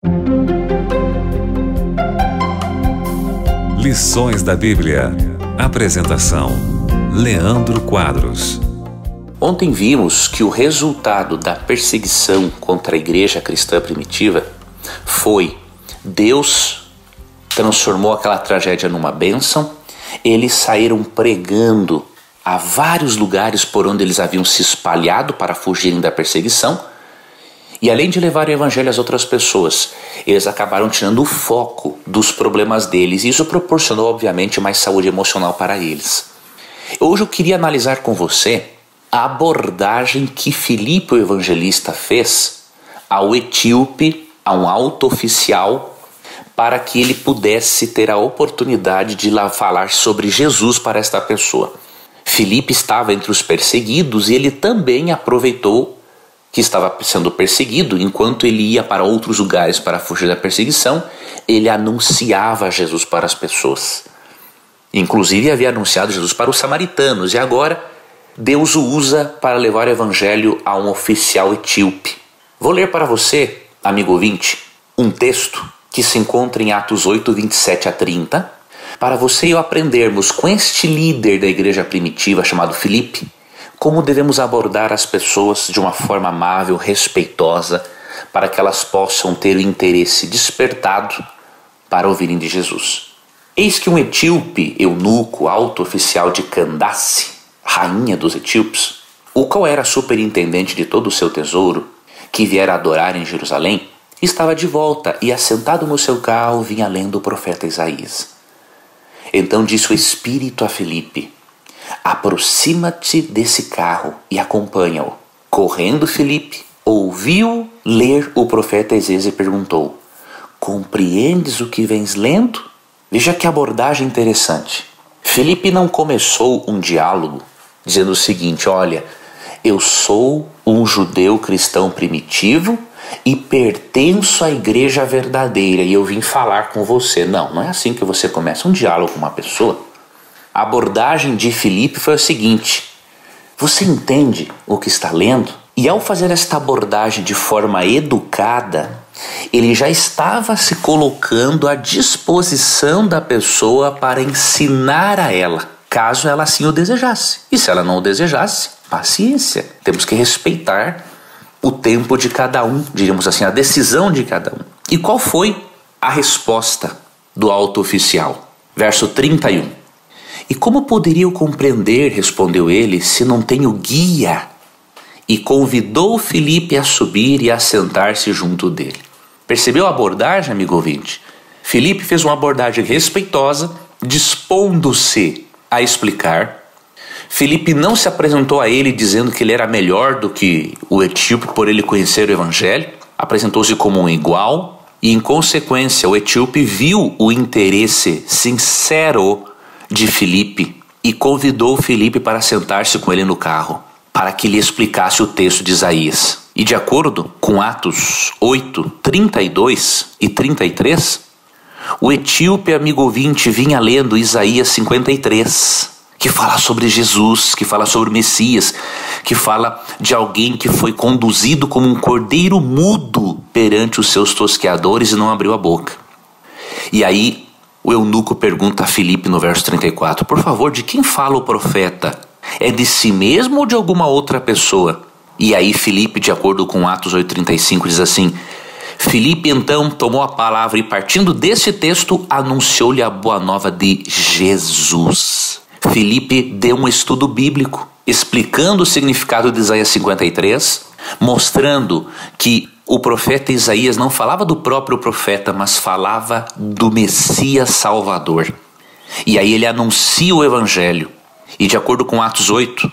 Lições da Bíblia. Apresentação: Leandro Quadros. Ontem vimos que o resultado da perseguição contra a igreja cristã primitiva foi Deus transformou aquela tragédia numa bênção. Eles saíram pregando a vários lugares por onde eles haviam se espalhado para fugirem da perseguição. E além de levar o evangelho às outras pessoas, eles acabaram tirando o foco dos problemas deles. E isso proporcionou, obviamente, mais saúde emocional para eles. Hoje eu queria analisar com você a abordagem que Filipe, o evangelista, fez ao etíope, a um alto oficial, para que ele pudesse ter a oportunidade de lá falar sobre Jesus para esta pessoa. Filipe estava entre os perseguidos e ele também aproveitou que estava sendo perseguido. Enquanto ele ia para outros lugares para fugir da perseguição, ele anunciava Jesus para as pessoas. Inclusive havia anunciado Jesus para os samaritanos, e agora Deus o usa para levar o evangelho a um oficial etíope. Vou ler para você, amigo ouvinte, um texto que se encontra em Atos 8, 27 a 30, para você e eu aprendermos com este líder da igreja primitiva chamado Filipe, como devemos abordar as pessoas de uma forma amável, respeitosa, para que elas possam ter o interesse despertado para ouvirem de Jesus. Eis que um etíope, eunuco, alto oficial de Candace, rainha dos etíopes, o qual era superintendente de todo o seu tesouro, que viera adorar em Jerusalém, estava de volta e, assentado no seu carro, vinha lendo o profeta Isaías. Então disse o Espírito a Filipe: aproxima-te desse carro e acompanha-o. Correndo Filipe, ouviu ler o profeta Isaías e perguntou: compreendes o que vens lendo? Veja que abordagem interessante. Filipe não começou um diálogo dizendo o seguinte: olha, eu sou um judeu cristão primitivo e pertenço à igreja verdadeira e eu vim falar com você. Não é assim que você começa um diálogo com uma pessoa. A abordagem de Filipe foi a seguinte: você entende o que está lendo? E ao fazer esta abordagem de forma educada, ele já estava se colocando à disposição da pessoa para ensinar a ela, caso ela assim o desejasse. E se ela não o desejasse, paciência. Temos que respeitar o tempo de cada um, diríamos assim, a decisão de cada um. E qual foi a resposta do alto oficial? Verso 31. E como poderia eu compreender, respondeu ele, se não tenho guia? E convidou Filipe a subir e a sentar-se junto dele. Percebeu a abordagem, amigo ouvinte? Filipe fez uma abordagem respeitosa, dispondo-se a explicar. Filipe não se apresentou a ele dizendo que ele era melhor do que o etíope por ele conhecer o evangelho. Apresentou-se como um igual e, em consequência, o etíope viu o interesse sincero de Filipe e convidou Filipe para sentar-se com ele no carro, para que lhe explicasse o texto de Isaías. E de acordo com Atos 8, 32 e 33, o etíope, amigo ouvinte, vinha lendo Isaías 53, que fala sobre Jesus, que fala sobre o Messias, que fala de alguém que foi conduzido como um cordeiro mudo perante os seus tosqueadores e não abriu a boca. E aí o eunuco pergunta a Filipe no verso 34, por favor, de quem fala o profeta? É de si mesmo ou de alguma outra pessoa? E aí Filipe, de acordo com Atos 8,35, diz assim: Filipe então tomou a palavra e, partindo desse texto, anunciou-lhe a boa nova de Jesus. Filipe deu um estudo bíblico, explicando o significado de Isaías 53, mostrando que o profeta Isaías não falava do próprio profeta, mas falava do Messias Salvador. E aí ele anuncia o evangelho. E de acordo com Atos 8,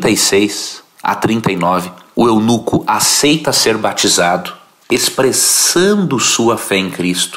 36 a 39, o eunuco aceita ser batizado, expressando sua fé em Cristo.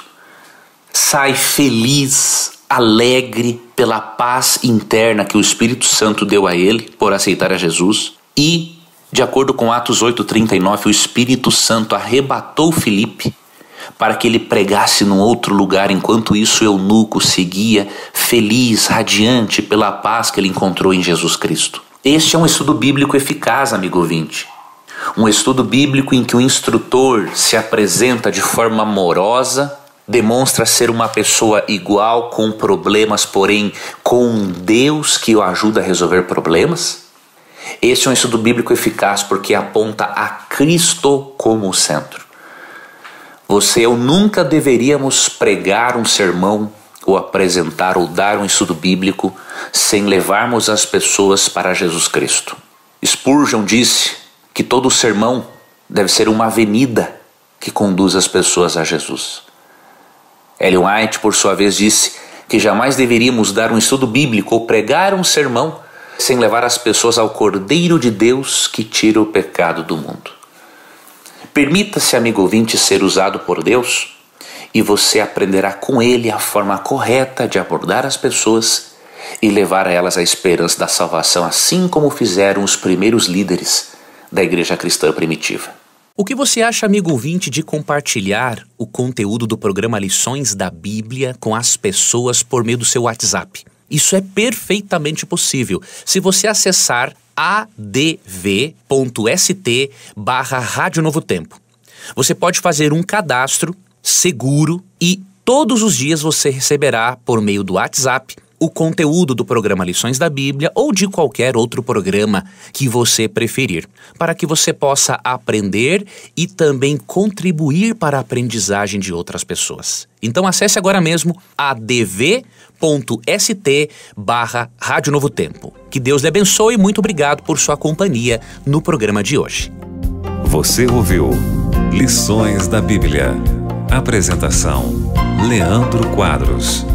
Sai feliz, alegre pela paz interna que o Espírito Santo deu a ele por aceitar a Jesus. E, de acordo com Atos 8, 39, o Espírito Santo arrebatou Filipe para que ele pregasse num outro lugar. Enquanto isso, o eunuco seguia feliz, radiante pela paz que ele encontrou em Jesus Cristo. Este é um estudo bíblico eficaz, amigo ouvinte. Um estudo bíblico em que o instrutor se apresenta de forma amorosa, demonstra ser uma pessoa igual, com problemas, porém com um Deus que o ajuda a resolver problemas? Esse é um estudo bíblico eficaz porque aponta a Cristo como o centro. Você e eu nunca deveríamos pregar um sermão ou apresentar ou dar um estudo bíblico sem levarmos as pessoas para Jesus Cristo. Spurgeon disse que todo sermão deve ser uma avenida que conduz as pessoas a Jesus. Ellen White, por sua vez, disse que jamais deveríamos dar um estudo bíblico ou pregar um sermão sem levar as pessoas ao Cordeiro de Deus que tira o pecado do mundo. Permita-se, amigo ouvinte, ser usado por Deus e você aprenderá com Ele a forma correta de abordar as pessoas e levar a elas a esperança da salvação, assim como fizeram os primeiros líderes da igreja cristã primitiva. O que você acha, amigo ouvinte, de compartilhar o conteúdo do programa Lições da Bíblia com as pessoas por meio do seu WhatsApp? Isso é perfeitamente possível se você acessar adv.st/Rádio Novo Tempo. Você pode fazer um cadastro seguro e todos os dias você receberá por meio do WhatsApp o conteúdo do programa Lições da Bíblia ou de qualquer outro programa que você preferir, para que você possa aprender e também contribuir para a aprendizagem de outras pessoas. Então acesse agora mesmo adv.st/Rádio Novo Tempo. Que Deus lhe abençoe e muito obrigado por sua companhia no programa de hoje. Você ouviu Lições da Bíblia. Apresentação: Leandro Quadros.